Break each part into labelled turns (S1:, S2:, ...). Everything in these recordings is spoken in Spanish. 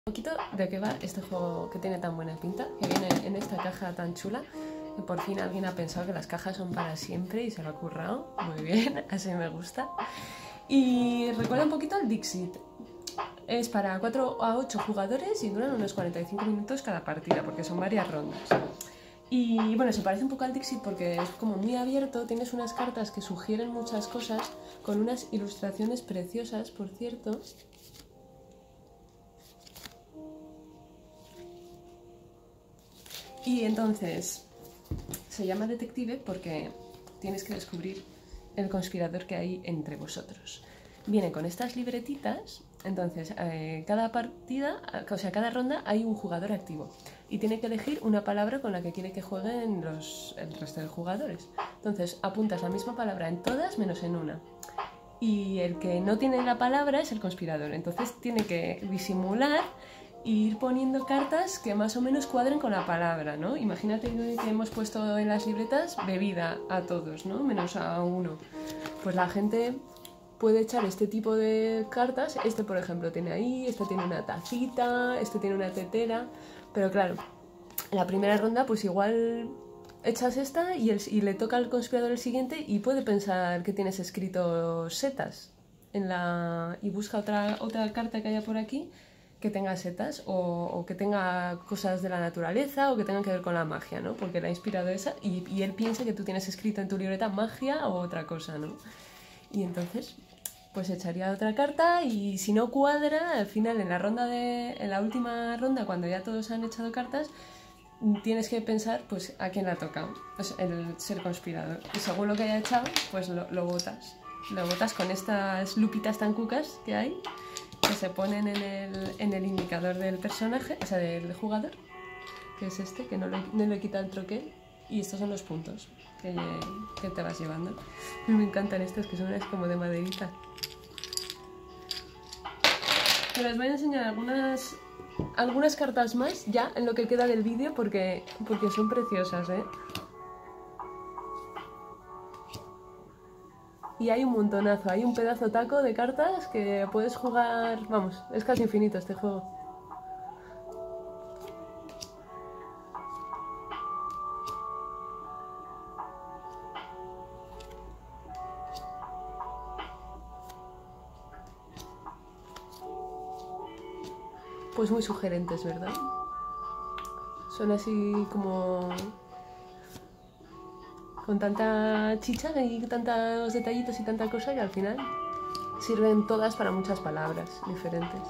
S1: Un poquito de qué va este juego que tiene tan buena pinta, que viene en esta caja tan chula, que por fin alguien ha pensado que las cajas son para siempre y se lo ha currado. Muy bien, así me gusta. Y recuerda un poquito al Dixit. Es para 4 a 8 jugadores y duran unos 45 minutos cada partida, porque son varias rondas. Y bueno, se parece un poco al Dixit porque es como muy abierto, tienes unas cartas que sugieren muchas cosas, con unas ilustraciones preciosas, por cierto. Y entonces, se llama Detective porque tienes que descubrir el conspirador que hay entre vosotros. Viene con estas libretitas, entonces cada partida, o sea, cada ronda hay un jugador activo y tiene que elegir una palabra con la que quiere que jueguen el resto de jugadores. Entonces apuntas la misma palabra en todas menos en una. Y el que no tiene la palabra es el conspirador, entonces tiene que disimular e ir poniendo cartas que más o menos cuadren con la palabra, ¿no? Imagínate que hemos puesto en las libretas bebida a todos, ¿no? Menos a uno. Pues la gente puede echar este tipo de cartas. Este, por ejemplo, tiene ahí, este tiene una tacita, este tiene una tetera. Pero claro, la primera ronda pues igual echas esta y le toca al conspirador el siguiente y puede pensar que tienes escrito setas y busca otra carta que haya por aquí que tenga setas o que tenga cosas de la naturaleza o que tengan que ver con la magia, ¿no? Porque le ha inspirado esa y él piensa que tú tienes escrito en tu libreta magia o otra cosa, ¿no? Y entonces pues echaría otra carta y si no cuadra, al final en la última ronda, cuando ya todos han echado cartas, tienes que pensar pues a quién le ha tocado, pues el ser conspirador. Y según lo que haya echado, pues lo botas. Lo botas con estas lupitas tan cucas que hay, que se ponen en el indicador del personaje, o sea, del jugador, que es este, que no le quita el troquel, y estos son los puntos que te vas llevando. Me encantan estos, que son como de maderita. Pero os voy a enseñar algunas cartas más ya en lo que queda del vídeo porque son preciosas, ¿eh? Y hay un montonazo, hay un pedazo taco de cartas que puedes jugar, vamos, es casi infinito este juego. Pues muy sugerentes, ¿verdad? Son así como con tanta chicha y tantos detallitos y tanta cosa que al final sirven todas para muchas palabras diferentes.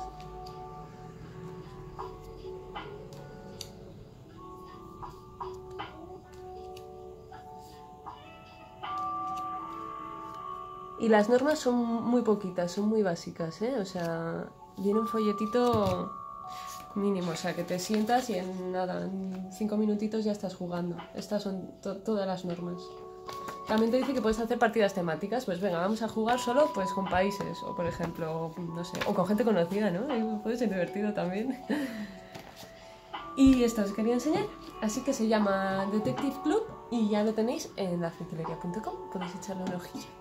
S1: Y las normas son muy poquitas, son muy básicas, ¿eh? O sea, viene un folletito mínimo, o sea, que te sientas y en 5 minutitos ya estás jugando. Estas son todas las normas. También te dice que puedes hacer partidas temáticas, pues venga, vamos a jugar solo pues con países, o por ejemplo, no sé, o con gente conocida, ¿no? Puede ser divertido también. Y esto os quería enseñar, así que se llama Detective Club y ya lo tenéis en lafrutileria.com, podéis echarle un ojillo.